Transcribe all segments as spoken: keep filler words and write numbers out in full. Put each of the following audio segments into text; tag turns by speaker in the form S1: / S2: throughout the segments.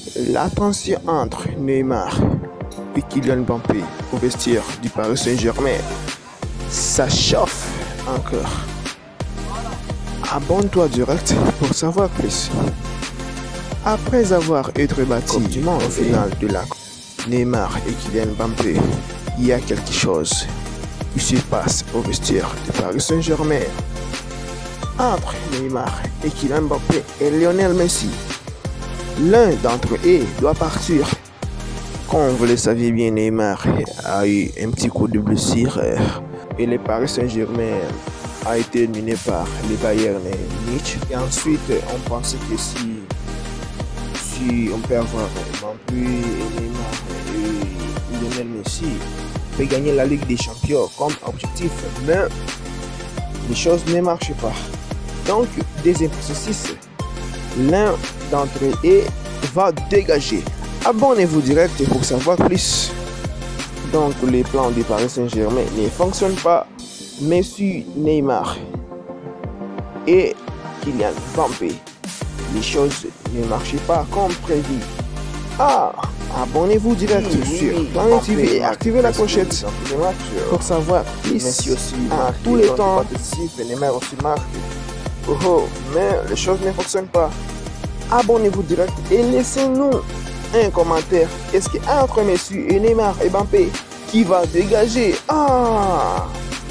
S1: La tension entre Neymar et Kylian Mbappé au vestiaire du Paris Saint-Germain, ça chauffe encore. Abonne-toi direct pour savoir plus. Après avoir été battu du monde au final de la Neymar et Kylian Mbappé, il y a quelque chose qui se passe au vestiaire du Paris Saint-Germain entre Neymar et Kylian Mbappé et Lionel Messi. L'un d'entre eux doit partir. Comme vous le saviez bien, Neymar a eu un petit coup de blessure et le Paris Saint-Germain a été éliminé par le Bayern Munich. Et ensuite, on pensait que si, si on peut avoir Mbappé et Neymar et Lionel Messi, on peut gagner la Ligue des Champions comme objectif. Mais les choses ne marchent pas. Donc, deuxième processus, l'un d'entre eux va dégager. Abonnez-vous direct pour savoir plus. Donc, les plans du Paris Saint-Germain ne fonctionnent pas. Messi, Neymar et Kylian Mbappé, les choses ne marchent pas comme prévu. Ah, abonnez-vous direct oui, sur oui, Planet T V et activez la clochette pour savoir plus. Messi aussi à tous les temps. Neymar aussi marque. Oh, oh, mais les choses ne fonctionnent pas. Abonnez-vous direct et laissez-nous un commentaire. Est-ce qu'entre Messi et Neymar et Mbappé, qui va dégager? Ah,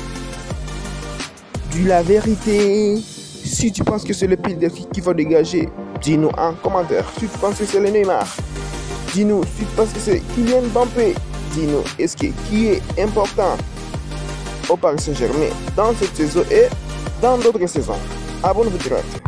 S1: dis la vérité. Si tu penses que c'est le pile qui va dégager, dis-nous en commentaire. Si tu penses que c'est le Neymar, dis-nous. Si tu penses que c'est Kylian Mbappé, dis-nous. Est-ce que qui est important au Paris Saint-Germain dans cette saison et dans d'autres saisons? Abonnez-vous direct.